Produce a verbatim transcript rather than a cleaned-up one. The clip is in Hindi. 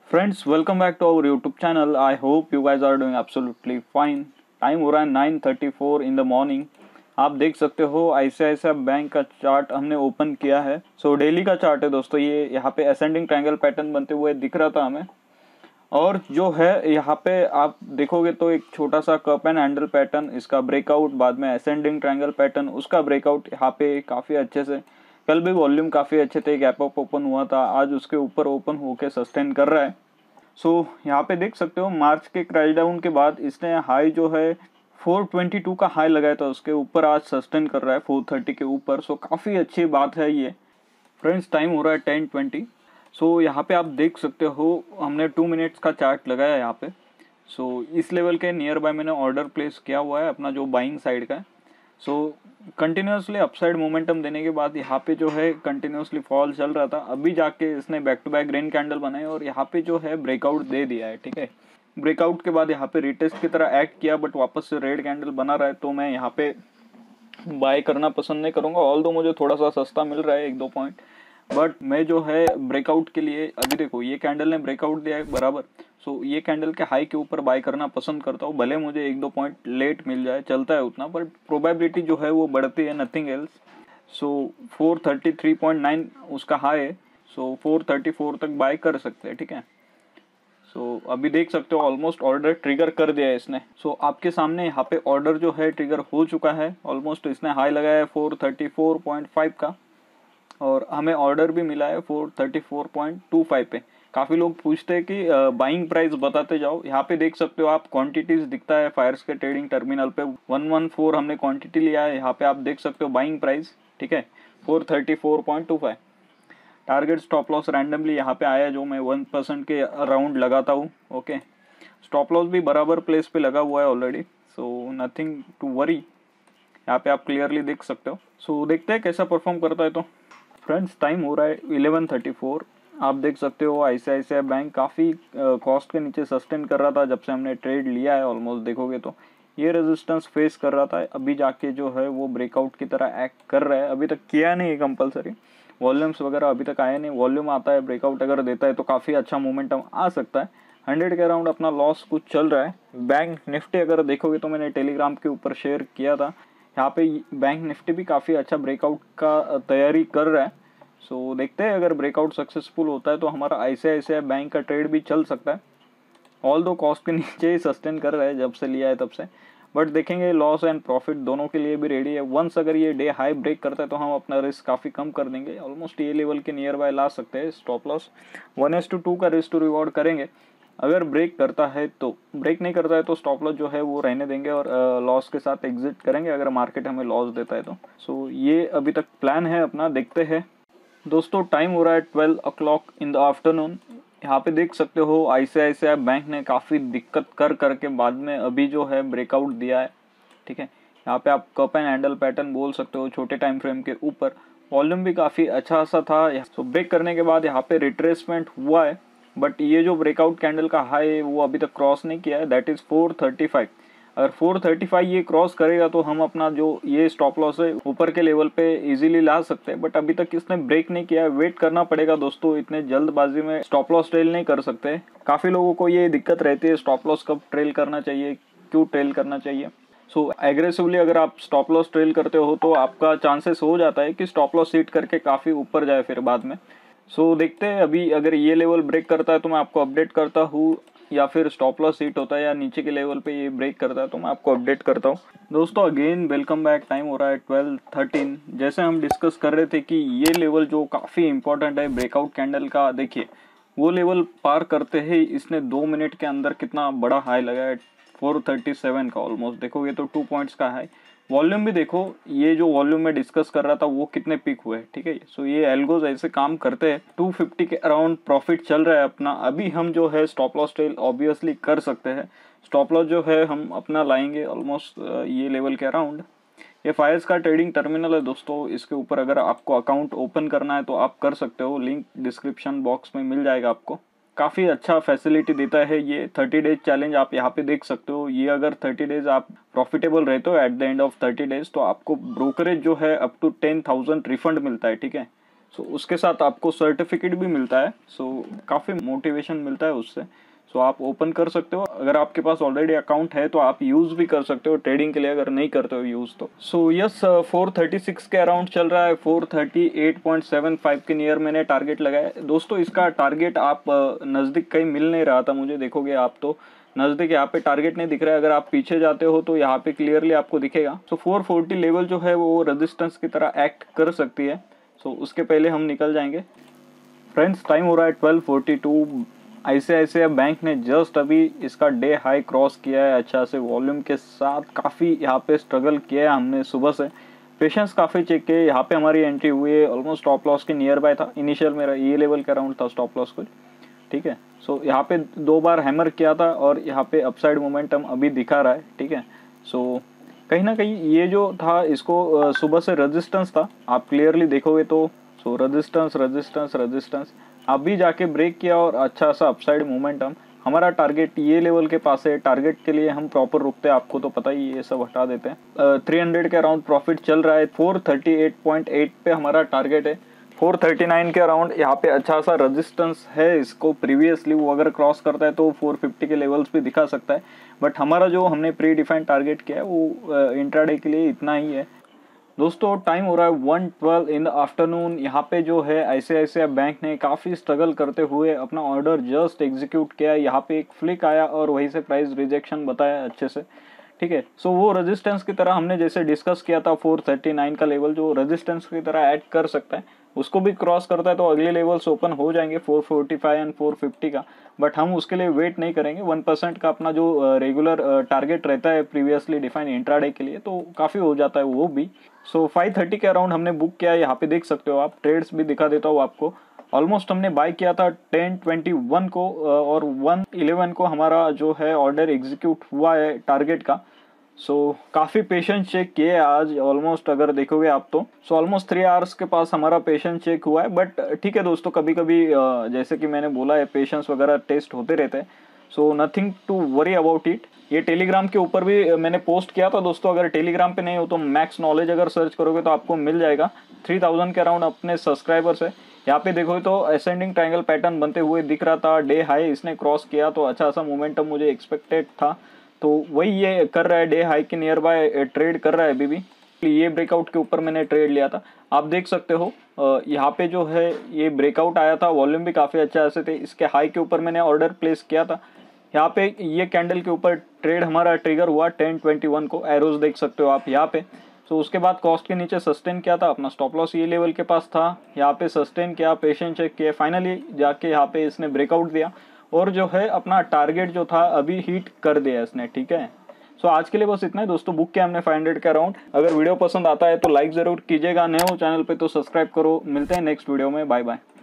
Friends, welcome back to our YouTube channel. I hope you guys are doing absolutely fine. Time हो रहा है nine thirty four in the morning. आप देख सकते हो I C I C I bank का चार्ट हमने ओपन किया है। सो so, डेली का चार्ट है दोस्तों। ये यहाँ पे असेंडिंग ट्रायंगल पैटर्न बनते हुए दिख रहा था हमें, और जो है यहाँ पे आप देखोगे तो एक छोटा सा कप एंड हैंडल पैटर्न, इसका ब्रेकआउट, बाद में असेंडिंग ट्रायंगल पैटर्न, उसका ब्रेकआउट यहाँ पे काफी अच्छे से। कल भी वॉल्यूम काफी अच्छे थे, गैप अप ओपन हुआ था, आज उसके ऊपर ओपन होके सस्टेन कर रहा है। सो so, यहाँ पे देख सकते हो मार्च के क्रैश डाउन के बाद इसने हाई जो है फोर ट्वेंटी टू का हाई लगाया था, उसके ऊपर आज सस्टेन कर रहा है फोर थर्टी के ऊपर। सो so, काफी अच्छी बात है ये। फ्रेंड्स, टाइम हो रहा है टेन ट्वेंटी। सो यहाँ पे आप देख सकते हो हमने टू मिनट्स का चार्ट लगाया यहाँ पे। सो so, इस लेवल के नियर बाय मैंने ऑर्डर प्लेस किया हुआ है अपना, जो बाइंग साइड का है। सो कंटिन्यूसली अपसाइड मोमेंटम देने के बाद यहाँ पे जो है कंटिन्यूसली फॉल चल रहा था, अभी जाके इसने back to back green candle बनाए और यहाँ पे जो है ब्रेकआउट दे दिया है। ठीक है, ब्रेकआउट के बाद यहाँ पे रिटेस्ट की तरह एक्ट किया, बट वापस से रेड कैंडल बना रहा है, तो मैं यहाँ पे बाय करना पसंद नहीं करूंगा। ऑल दो मुझे थोड़ा सा सस्ता मिल रहा है एक दो पॉइंट, बट मैं जो है ब्रेकआउट के लिए, अभी देखो ये कैंडल ने ब्रेकआउट दिया है बराबर। सो so, ये कैंडल के हाई के ऊपर बाय करना पसंद करता हूँ, भले मुझे एक दो पॉइंट लेट मिल जाए, चलता है उतना, बट प्रोबेबिलिटी जो है वो बढ़ती है, nothing else. So four thirty three point nine उसका हाई है, सो फोर थर्टी फोर तक बाय कर सकते हैं। ठीक है, सो so, अभी देख सकते हो ऑलमोस्ट ऑर्डर ट्रिगर कर दिया है इसने। सो so, आपके सामने यहाँ पे ऑर्डर जो है ट्रिगर हो चुका है ऑलमोस्ट। इसने हाई लगाया है four thirty four point five का, और हमें ऑर्डर भी मिला है four thirty four point two five पे। काफ़ी लोग पूछते हैं कि बाइंग प्राइस बताते जाओ। यहाँ पे देख सकते हो आप, क्वांटिटीज दिखता है फायर्स के ट्रेडिंग टर्मिनल पे, वन वन फोर हमने क्वांटिटी लिया है। यहाँ पे आप देख सकते हो बाइंग प्राइस, ठीक है, four thirty four point two five. Target stop loss randomly यहाँ पे आया, जो मैं वन परसेंट के अराउंड लगाता हूँ। ओके, स्टॉप लॉस भी बराबर प्लेस पे लगा हुआ है already, so nothing to worry. यहाँ पे आप क्लियरली देख सकते हो। सो so, देखते हैं कैसा परफॉर्म करता है। तो फ्रेंड्स, टाइम हो रहा है इलेवन थर्टी फोर। आप देख सकते हो I C I C I bank काफ़ी कॉस्ट के नीचे सस्टेन कर रहा था जब से हमने ट्रेड लिया है। ऑलमोस्ट देखोगे तो ये रेजिस्टेंस फेस कर रहा था, अभी जाके जो है वो ब्रेकआउट की तरह एक्ट कर रहा है। अभी तक किया नहीं है कंपलसरी, वॉल्यूम्स वगैरह अभी तक आए नहीं। वॉल्यूम आता है, ब्रेकआउट अगर देता है तो काफ़ी अच्छा मोमेंटम आ सकता है। हंड्रेड के अराउंड अपना लॉस कुछ चल रहा है। बैंक निफ्टी अगर देखोगे तो मैंने टेलीग्राम के ऊपर शेयर किया था, यहाँ पे बैंक निफ्टी भी काफ़ी अच्छा ब्रेकआउट का तैयारी कर रहा है। सो so, देखते हैं अगर ब्रेकआउट सक्सेसफुल होता है तो हमारा आई C I C I bank का ट्रेड भी चल सकता है। ऑल दो कॉस्ट के नीचे ही सस्टेन कर रहा है जब से लिया है तब से, बट देखेंगे लॉस एंड प्रॉफिट दोनों के लिए भी रेडी है। वंस अगर ये डे हाई ब्रेक करता है तो हम अपना रिस्क काफ़ी कम कर देंगे, ऑलमोस्ट ये लेवल के नियर बाय ला सकते हैं। Stop loss one is to two का रिस्क टू रिवॉर्ड करेंगे अगर ब्रेक करता है तो। ब्रेक नहीं करता है तो स्टॉप लॉस जो है वो रहने देंगे और लॉस के साथ एग्जिट करेंगे अगर मार्केट हमें लॉस देता है तो। सो so, ये अभी तक प्लान है अपना, देखते हैं। दोस्तों, टाइम हो रहा है twelve o'clock in the afternoon. यहाँ पे देख सकते हो I C I C I bank ने काफ़ी दिक्कत कर करके बाद में अभी जो है ब्रेकआउट दिया है। ठीक है, यहाँ पे आप कप एंड हैंडल पैटर्न बोल सकते हो, छोटे टाइम फ्रेम के ऊपर। वॉल्यूम भी काफ़ी अच्छा सा था। तो ब्रेक करने के बाद यहाँ पे रिट्रेसमेंट हुआ है, बट ये जो ब्रेकआउट कैंडल का हाई है वो अभी तक क्रॉस नहीं किया है, that is four thirty five. अगर फोर थर्टी फाइव ये क्रॉस करेगा तो हम अपना जो ये स्टॉप लॉस है ऊपर के लेवल पे इजीली ला सकते हैं, बट अभी तक इसने ब्रेक नहीं किया है। वेट करना पड़ेगा दोस्तों, इतने जल्दबाजी में स्टॉप लॉस ट्रेल नहीं कर सकते। काफ़ी लोगों को ये दिक्कत रहती है, स्टॉप लॉस कब ट्रेल करना चाहिए, क्यों ट्रेल करना चाहिए। सो एग्रेसिवली अगर आप स्टॉप लॉस ट्रेल करते हो तो आपका चांसेस हो जाता है कि स्टॉप लॉस हिट करके काफ़ी ऊपर जाए फिर बाद में। सो so, देखते हैं अभी अगर ये लेवल ब्रेक करता है तो मैं आपको अपडेट करता हूँ, या फिर स्टॉप लॉस हिट होता है या नीचे के लेवल पे ये ब्रेक करता है तो मैं आपको अपडेट करता हूँ। दोस्तों, अगेन वेलकम बैक। टाइम हो रहा है ट्वेल्व थर्टीन। जैसे हम डिस्कस कर रहे थे कि ये लेवल जो काफ़ी इंपॉर्टेंट है ब्रेकआउट कैंडल का, देखिए वो लेवल पार करते ही इसने दो मिनट के अंदर कितना बड़ा हाई लगाया है, फोर थर्टी सेवन का ऑलमोस्ट। देखोगे तो टू पॉइंट्स का हाई। वॉल्यूम भी देखो, ये जो वॉल्यूम में डिस्कस कर रहा था वो कितने पिक हुए। ठीक है, सो ये एल्गोज ऐसे काम करते हैं। टू फिफ्टी के अराउंड प्रॉफिट चल रहा है अपना। अभी हम जो है स्टॉप लॉस ट्रेल ऑब्वियसली कर सकते हैं। स्टॉप लॉस जो है हम अपना लाएंगे ऑलमोस्ट ये लेवल के अराउंड। ये फायर्स का ट्रेडिंग टर्मिनल है दोस्तों, इसके ऊपर अगर आपको अकाउंट ओपन करना है तो आप कर सकते हो, लिंक डिस्क्रिप्शन बॉक्स में मिल जाएगा आपको। काफ़ी अच्छा फैसिलिटी देता है ये थर्टी डेज चैलेंज, आप यहाँ पे देख सकते हो। ये अगर थर्टी डेज आप प्रॉफिटेबल रहते हो at the end of thirty days तो आपको ब्रोकरेज जो है up to ten thousand refund मिलता है। ठीक है, सो उसके साथ आपको सर्टिफिकेट भी मिलता है, सो काफ़ी मोटिवेशन मिलता है उससे। सो आप ओपन कर सकते हो, अगर आपके पास ऑलरेडी अकाउंट है तो आप यूज़ भी कर सकते हो ट्रेडिंग के लिए, अगर नहीं करते हो यूज़ तो। So yes, four thirty six के अराउंड चल रहा है, four thirty eight point seven five के नियर मैंने टारगेट लगाया है दोस्तों। इसका टारगेट आप नज़दीक कहीं मिल नहीं रहा था मुझे, देखोगे आप तो नज़दीक यहाँ पे टारगेट नहीं दिख रहा है। अगर आप पीछे जाते हो तो यहाँ पे क्लियरली आपको दिखेगा। सो फोर फोर्टी लेवल जो है वो रेजिस्टेंस की तरह एक्ट कर सकती है। सो उसके पहले हम निकल जाएंगे। फ्रेंड्स, टाइम हो रहा है twelve forty two. ICICI bank ने जस्ट अभी इसका डे हाई क्रॉस किया है अच्छा से वॉल्यूम के साथ। काफ़ी यहाँ पे स्ट्रगल किया है हमने सुबह से, पेशेंस काफ़ी चेक किए। यहाँ पे हमारी एंट्री हुई है, ऑलमोस्ट स्टॉप लॉस के नियर बाय था। इनिशियल मेरा ये लेवल के अराउंड था स्टॉप लॉस कुछ, ठीक है। सो यहाँ पे दो बार हैमर किया था और यहाँ पे अपसाइड मोमेंटम अभी दिखा रहा है, ठीक है। सो कहीं ना कहीं ये जो था इसको सुबह से रेजिस्टेंस था, आप क्लियरली देखोगे तो। सो रेजिस्टेंस रेजिस्टेंस रेजिस्टेंस अभी जाके ब्रेक किया और अच्छा सा अपसाइड मोमेंटम। हमारा टारगेट ये लेवल के पास है, टारगेट के लिए हम प्रॉपर रुकते हैं, आपको तो पता ही, ये सब हटा देते हैं। थ्री हंड्रेड के अराउंड प्रॉफिट चल रहा है, four thirty eight point eight पे हमारा टारगेट है। फोर थर्टी नाइन के अराउंड यहाँ पे अच्छा सा रेजिस्टेंस है इसको, प्रीवियसली वो अगर क्रॉस करता है तो फोर फिफ्टी के लेवल्स भी दिखा सकता है। बट हमारा जो हमने प्री डिफाइंड टारगेट किया है वो इंट्राडे के लिए इतना ही है दोस्तों। टाइम हो रहा है one twelve in the afternoon. यहाँ पे जो है आईसीआईसीआई बैंक ने काफ़ी स्ट्रगल करते हुए अपना ऑर्डर जस्ट एग्जीक्यूट किया। यहाँ पे एक फ्लिक आया और वहीं से प्राइस रिजेक्शन बताया अच्छे से, ठीक है। सो वो रेजिस्टेंस की तरह हमने जैसे डिस्कस किया था, फोर थर्टी नाइन का लेवल जो रेजिस्टेंस की तरह ऐड कर सकता है, उसको भी क्रॉस करता है तो अगले लेवल्स ओपन हो जाएंगे four forty five and four fifty का। बट हम उसके लिए वेट नहीं करेंगे। वन परसेंट का अपना जो रेगुलर टारगेट रहता है प्रीवियसली डिफाइंड इंट्राडे के लिए, तो काफ़ी हो जाता है वो भी। सो फाइव थर्टी के अराउंड हमने बुक किया है, यहाँ पे देख सकते हो आप। ट्रेड्स भी दिखा देता हूँ आपको। ऑलमोस्ट हमने बाय किया था टेन ट्वेंटी वन को और वन इलेवन को हमारा जो है ऑर्डर एग्जीक्यूट हुआ है टारगेट का। सो so, काफ़ी पेशेंस चेक किए आज ऑलमोस्ट, अगर देखोगे आप तो। सो ऑलमोस्ट थ्री आवर्स के पास हमारा पेशेंस चेक हुआ है। बट ठीक है दोस्तों, कभी कभी जैसे कि मैंने बोला है पेशेंस वगैरह टेस्ट होते रहते हैं। So nothing to worry about it. ये टेलीग्राम के ऊपर भी मैंने पोस्ट किया था दोस्तों, अगर टेलीग्राम पे नहीं हो तो मैक्स नॉलेज अगर सर्च करोगे तो आपको मिल जाएगा। थ्री थाउजेंड के अराउंड अपने सब्सक्राइबर्स है। यहाँ पे देखोगे तो असेंडिंग ट्रायंगल पैटर्न बनते हुए दिख रहा था। डे हाई इसने क्रॉस किया तो अच्छा सा मोमेंटम मुझे एक्सपेक्टेड था, तो वही ये कर रहा है। डे हाई के नियर बाय ट्रेड कर रहा है अभी भी। ये ब्रेकआउट के ऊपर मैंने ट्रेड लिया था, आप देख सकते हो। यहाँ पे जो है ये ब्रेकआउट आया था, वॉल्यूम भी काफ़ी अच्छा ऐसे थे। इसके हाई के ऊपर मैंने ऑर्डर प्लेस किया था। यहाँ पे ये कैंडल के ऊपर ट्रेड हमारा ट्रिगर हुआ टेन ट्वेंटी वन को, एरोज देख सकते हो आप यहाँ पे। सो उसके बाद कॉस्ट के नीचे सस्टेन किया था, अपना स्टॉप लॉस ये लेवल के पास था। यहाँ पे सस्टेन किया, पेशेंस चेक किया, फाइनली जाके यहाँ पे इसने ब्रेकआउट दिया और जो है अपना टारगेट जो था अभी हिट कर दिया इसने, ठीक है। सो so, आज के लिए बस इतना ही दोस्तों। बुक किया हमने फाइव हंड्रेड के अराउंड। अगर वीडियो पसंद आता है तो लाइक जरूर कीजिएगा, नए हो चैनल पे तो सब्सक्राइब करो। मिलते हैं नेक्स्ट वीडियो में, बाय बाय।